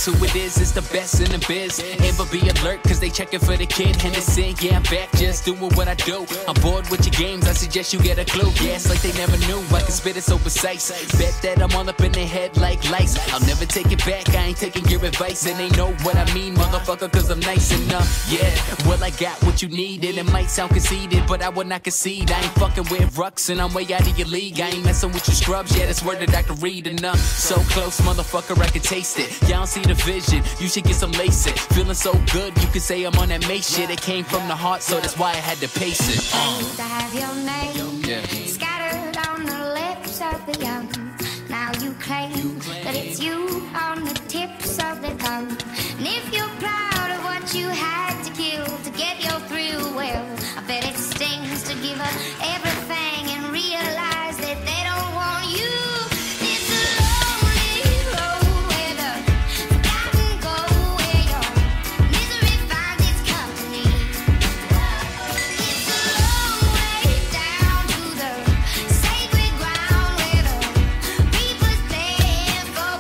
who it is, it's the best in the biz. Amber, be alert, cause they checking for the kid Henderson. Yeah, I'm back, just doing what I do. I'm bored with your games, I suggest you get a clue. Yeah, it's like they never knew, I can spit it so precise. Bet that I'm all up in their head like lice. I'll never take it back, I ain't taking your advice. And they know what I mean, motherfucker, cause I'm nice enough. Yeah, well I got what you needed. It might sound conceited, but I will not concede. I ain't fucking with rucks and I'm way out of your league. I ain't messing with you scrubs, yeah, that's word that I can read enough. So close, motherfucker, I can taste it. Y'all don't see the vision, you should get some LASIK. Feeling so good, you can say I'm on that May shit. It came from the heart, so that's why I had to pace it. I used to have your name scattered on the lips of the young. Now you claim that it's you on the tips of the tongue. And if you're proud of what you had to kill to get your thrill, well, I bet it stings to give up everything and realize that they don't want you. It's a lonely road where the forgotten go, where your misery finds its company. It's a long way down to the sacred ground where the reapers stand for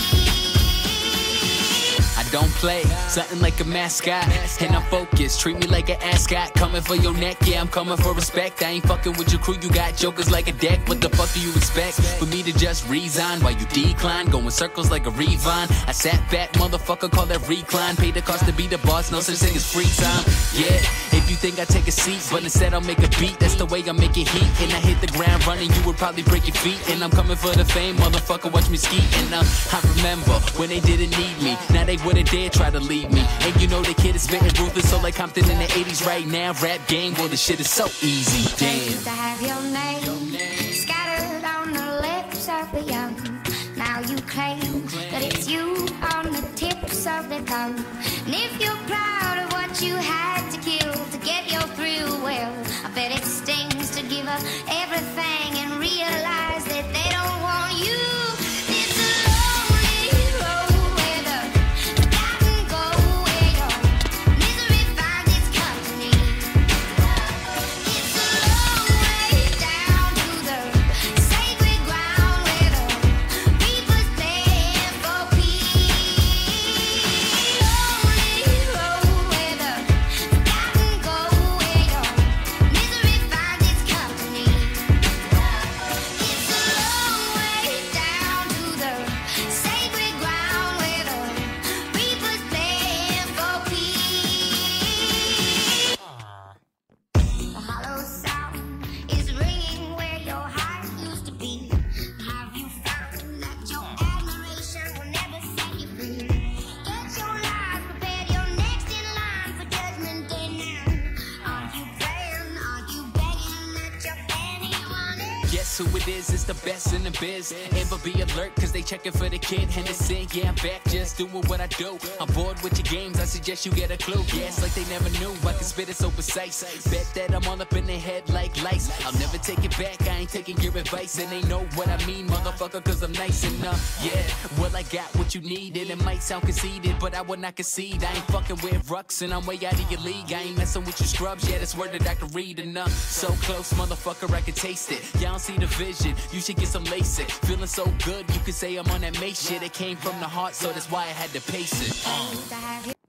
peace. I don't play, something like a mascot, and I'm focused, treat me like an ascot. Coming for your neck, yeah, I'm coming for respect. I ain't fucking with your crew, you got jokers like a deck. What the fuck do you expect? For me to just resign while you decline, going circles like a Revine. I sat back, motherfucker, call that recline. Pay the cost to be the boss, no such thing as free time. Yeah, if you think I take a seat, but instead I'll make a beat, that's the way I make it heat. And I hit the ground running, you would probably break your feet. And I'm coming for the fame, motherfucker, watch me ski. And I remember when they didn't need me, now they wouldn't dare try to leave me. And you know the kid is spitting ruthless, so like Compton in the 80s right now. Rap game, well the shit is so easy, I damn. used to have your name scattered on the lips of the young. Now you claim that it's you on the tips of the tongue. And if you're proud of what you had to kill to get your thrill, well, I bet it stings to give up everything and realize that they don't want you. It's a lonely road where the forgotten go, where your misery finds its company. It's a long way down to the sacred ground where the reapers stand for peace. Lonely road where the forgotten go, where your misery finds its company. It's a long way down to the sacred ground where the reapers stand for peace. The hollow sound is ringing where your heart used to be. Have you found that your admiration will never set you free? Get your life prepared, you're next in line for judgment day now. Are you praying, are you begging that your penny run it? Guess who it is, it's the best in the biz. Amber, be alert, cause they checking for the kid Henderson. Yeah, I'm back, just doing what I do. I'm bored with your games, I suggest you get a clue. Yeah, it's like they never knew, I can spit it so precise. Bet that I'm all up in their head like lice. I'll never take it back, I ain't taking your advice. And they know what I mean, motherfucker, cause I'm nice enough. Yeah, well I got what you needed. It might sound conceited, but I will not concede. I ain't fucking with rucks and I'm way out of your league. I ain't messing with you scrubs, yeah, that's word that I can read enough. So close, motherfucker, I can taste it. Y'all don't see the vision, you should get some LASIK. Feeling so good, you can say I'm on that May shit. It came from the heart, so that's why I had to pace it. I used to have your